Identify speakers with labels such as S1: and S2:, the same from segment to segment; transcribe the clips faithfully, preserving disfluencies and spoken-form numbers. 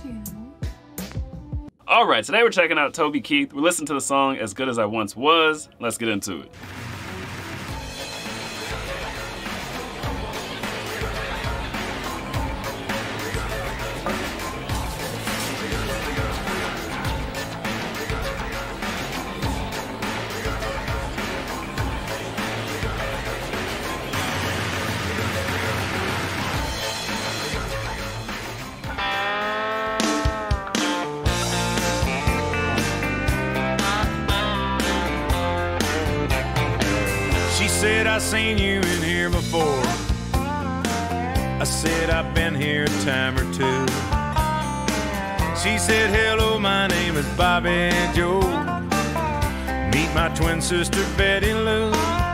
S1: you.
S2: All right, today we're checking out Toby Keith. We listened to the song As Good As I Once Was. Let's get into it.
S3: She said, I seen you in here before. I said, I've been here a time or two. She said, hello, my name is Bobby Joe. Meet my twin sister, Betty Lou.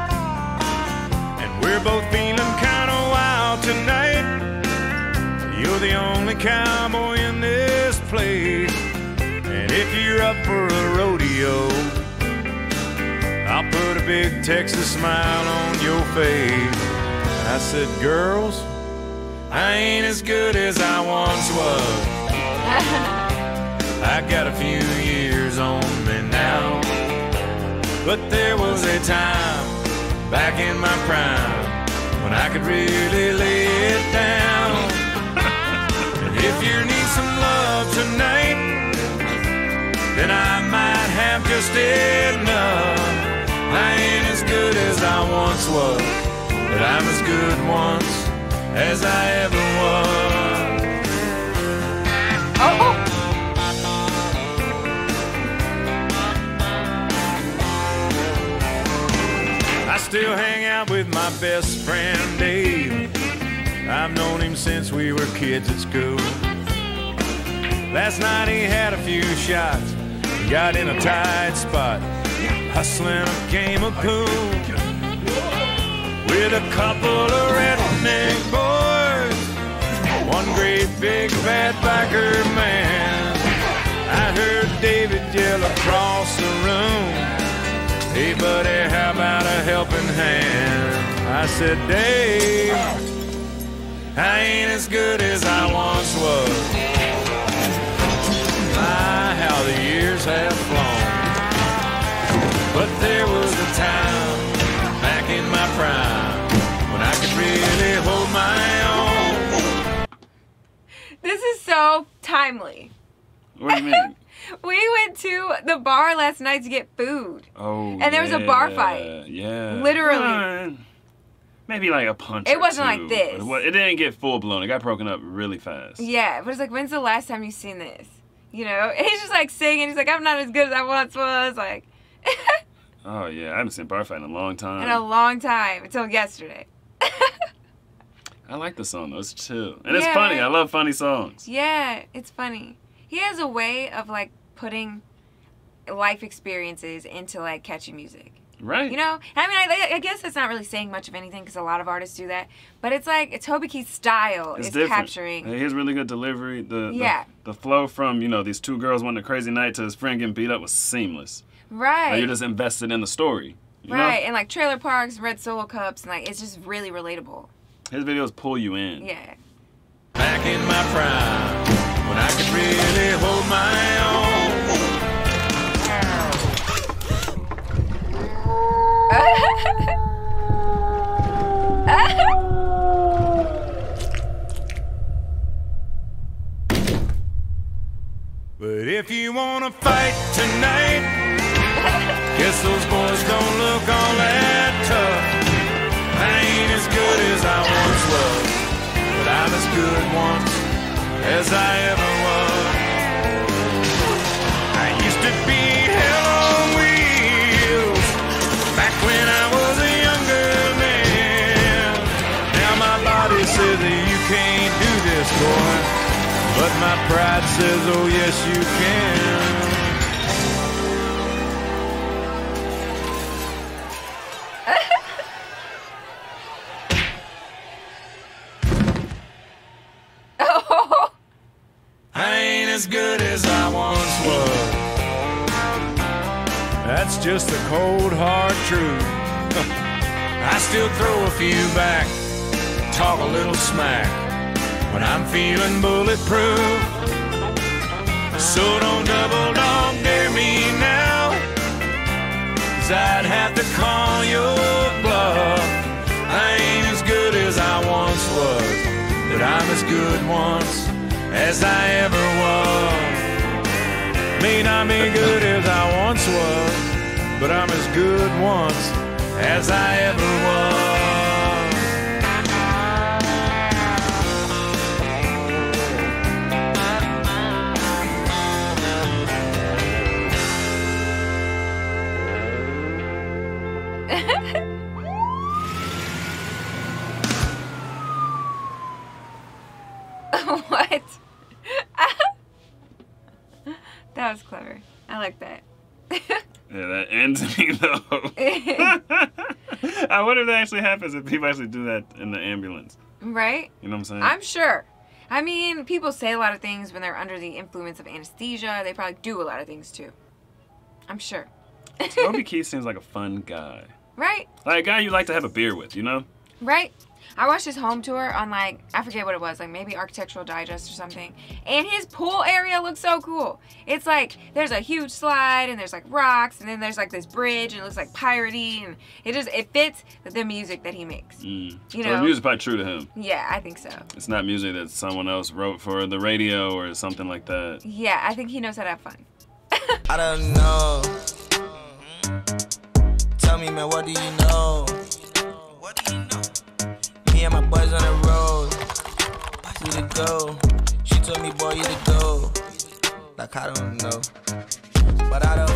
S3: And we're both feeling kind of wild tonight. You're the only cowboy in this place. And if you're up for a rodeo, I'll put a big Texas smile on your face. I said, girls, I ain't as good as I once was. I got a few years on me now. But there was a time back in my prime when I could really lay it down. And if you need some love tonight, then I might have just enough. I ain't as good as I once was, but I'm as good once as I ever was.
S1: Oh!
S3: I still hang out with my best friend Dave. I've known him since we were kids at school. Last night he had a few shots, got in a tight spot, hustling a game of pool with a couple of redneck boys, one great big fat biker man. I heard David yell across the room, hey buddy, how about a helping hand? I said, Dave, I ain't as good as I once was. My, how the years have flown. But there was a time back in my prime when I could really hold my own.
S1: This is so timely.
S2: What do you mean?
S1: We went to the bar last night to get food.
S2: Oh,
S1: And there was a bar fight.
S2: Yeah.
S1: Literally.
S2: Uh, maybe like a punch
S1: It
S2: or
S1: wasn't
S2: two.
S1: like this.
S2: It wa- It didn't get full blown. It got broken up really fast.
S1: Yeah, but it's like, when's the last time you've seen this? You know? And he's just like singing. He's like, I'm not as good as I once was. Like,
S2: Oh, yeah. I haven't seen bar fight in a long time.
S1: in a long time. Until yesterday.
S2: I like the song, though. It's chill. And it's
S1: Yeah.
S2: funny. I love funny songs.
S1: Yeah, it's funny. He has a way of like putting life experiences into like catchy music.
S2: Right.
S1: You know? I mean, I, I guess that's not really saying much of anything because a lot of artists do that. But it's like, it's Toby Keith's style
S2: It's
S1: is
S2: different.
S1: capturing.
S2: He has really good delivery. The,
S1: Yeah.
S2: the the flow from, you know, these two girls wanting a crazy night to his friend getting beat up was seamless.
S1: Right.
S2: Like, you're just invested in the story. You
S1: right.
S2: know?
S1: And like trailer parks, red solo cups, and like it's just really relatable.
S2: His videos pull you in.
S1: Yeah.
S3: Back in my prime when I could really hold my own. But if you wanna fight tonight, guess those boys don't look all that tough. I ain't as good as I once was, but I'm as good once as I ever was. I used to be hell on wheels back when I was a younger man. Now my body says that you can't do this, boy, but my pride says, oh yes you can. I ain't as good as I once was. That's just the cold hard truth. I still throw a few back, talk a little smack when I'm feeling bulletproof. So don't double dog dare me now, 'cause I'd have to call your bluff. I ain't as good as I once was, but I'm as good once as I ever was. May not be good as I once was, but I'm as good once as I ever was.
S1: What? That was clever. I like that.
S2: Yeah, that ends me though. I wonder if that actually happens, if people actually do that in the ambulance.
S1: Right?
S2: You know what I'm saying?
S1: I'm sure. I mean, people say a lot of things when they're under the influence of anesthesia. They probably do a lot of things too. I'm sure.
S2: Toby Keith seems like a fun guy.
S1: Right?
S2: Like a guy you like to have a beer with, you know?
S1: Right? I watched his home tour on, like, I forget what it was, like maybe Architectural Digest or something. And his pool area looks so cool. It's like, there's a huge slide and there's like rocks and then there's like this bridge and it looks like piratey and it just, it fits the music that he makes.
S2: Mm.
S1: You
S2: So
S1: know?
S2: the music's probably true to him.
S1: Yeah, I think so.
S2: It's not music that someone else wrote for the radio or something like that.
S1: Yeah, I think he knows how to have fun.
S4: I don't know. Tell me, man, what do you know? What do you know? Me and my boys on the road. We to go. She told me, boy, you to go. Like, I don't know. But I don't